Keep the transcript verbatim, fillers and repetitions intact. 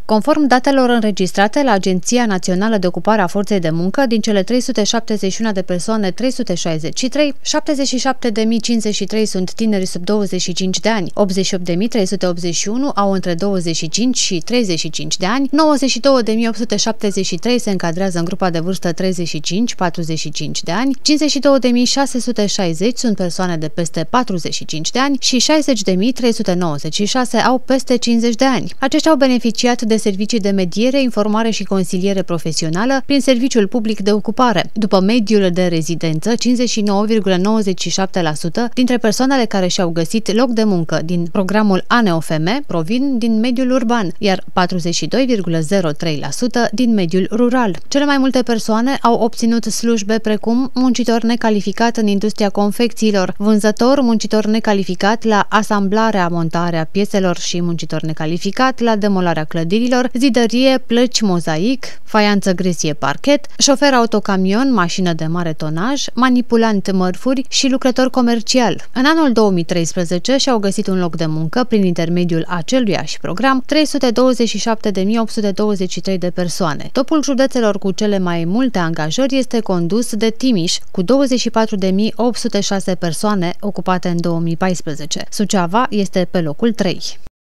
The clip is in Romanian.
Conform datelor înregistrate la Agenția Națională de Ocupare a Forței de Muncă, din cele trei sute șaptezeci și unu de persoane, trei sute șaizeci și trei, șaptezeci și șapte de mii cincizeci și trei sunt tineri sub douăzeci și cinci de ani, optzeci și opt de mii trei sute optzeci și unu au între douăzeci și cinci și treizeci și cinci de ani, nouăzeci și două de mii opt sute șaptezeci și trei se încadrează în grupa de vârstă treizeci și cinci - patruzeci și cinci de ani, cincizeci și două de mii șase sute șaizeci sunt persoane de peste patruzeci și cinci de ani și șaizeci de mii trei sute nouăzeci și șase au peste cincizeci de ani. Aceștia au beneficiat de servicii de mediere, informare și consiliere profesională prin Serviciul Public de Ocupare. După mediul de rezidență, cincizeci și nouă virgulă nouăzeci și șapte la sută dintre persoanele care și-au găsit loc de muncă din programul A N E O F M provin din mediul urban, iar patruzeci și doi virgulă zero trei la sută din mediul rural. Cele mai multe persoane au obținut slujbe precum muncitor necalificat în industria confecțiilor, vânzător, muncitor necalificat la asamblarea, montarea pieselor și muncitor necalificat la demolarea clădirilor, zidărie, plăci mozaic, faianță gresie parchet, șofer autocamion, mașină de mare tonaj, manipulant mărfuri și lucrător comercial. În anul două mii treisprezece și-au găsit un loc de muncă prin intermediul aceluiași program trei sute douăzeci și șapte de mii opt sute douăzeci și trei de persoane. Topul județelor cu cele mai multe angajări este condus de Timiș, cu douăzeci și patru de mii opt sute șase persoane ocupate în două mii paisprezece. Suceava este pe locul trei.